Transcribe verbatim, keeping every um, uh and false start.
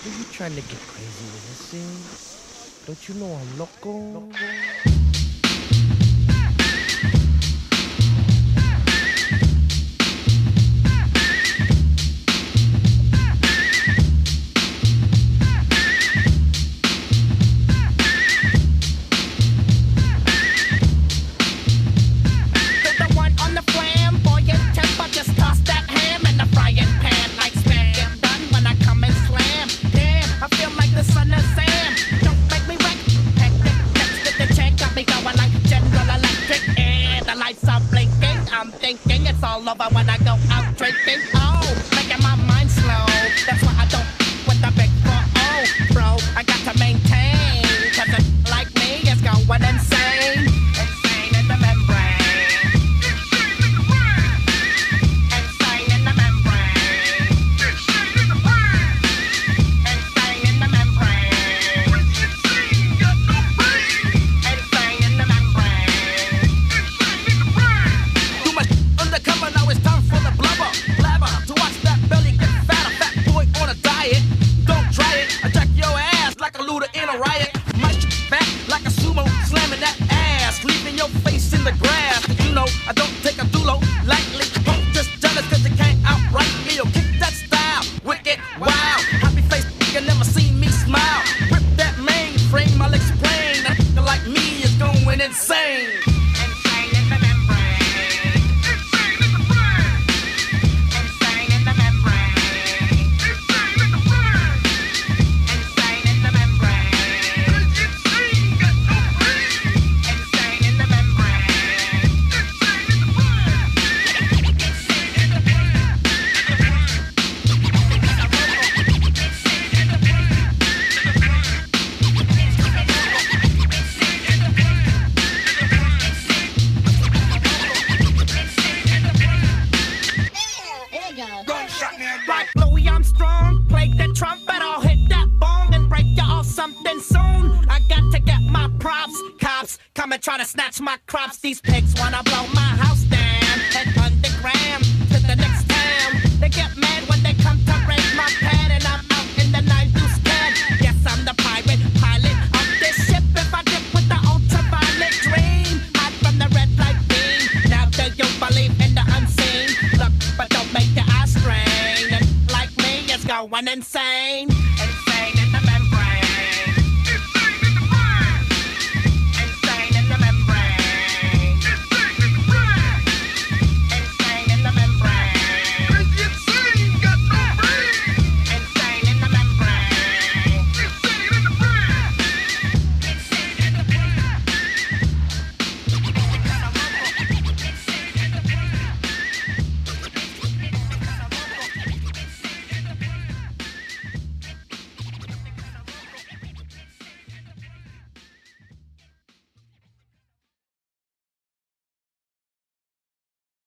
Who you trying to get crazy with this scene? Don't you know I'm loco? loco? All over when I go out drinking. Oh, making my mind slow. That's why I don't with the big four. Oh, bro, I got to maintain. Cause a like me is going insane. Insane in the membrane. Insane in the membrane. Insane in the brain. Insane in the membrane. Insane, got no brain. Insane in the membrane. Insane in the brain. Too much undercover, now it's time for the blubber. Blabber, to watch that belly get fatter. Fat boy on a diet, don't try it. Attack your ass like a looter in a riot. My shit fat like a sumo, slamming that ass, leaving your face in the grass. Cause you know I don't take a dulo lightly. Don't just jealous cause you can't outright me. Yo, kick that style, wicked, wow. Happy face, you never seen me smile. Rip that mainframe, I'll explain. A nigga like me is going insane. Insane in the membrane. Insane in the brain. Insane in the membrane. Insane in the brain. Insane in the membrane. Insane, got no brain. Insane in the membrane. Insane in the brain. Insane in the brain. Like Louis Armstrong, play the trumpet, I'll hit that bong and break you off something soon. I got to get my props, cops come and try to snatch my crops. These pigs wanna blow my house down, head underground to the next town. They get mad when they come to raid my pad and I'm out in the nine deuce pad. Yes, I'm the pirate pilot of this ship. If I dip with the ultraviolet dream, hide from the red light beam. Now do you believe in the unseen? Look, but don't make your eyes strain. And like me, it's going insane. And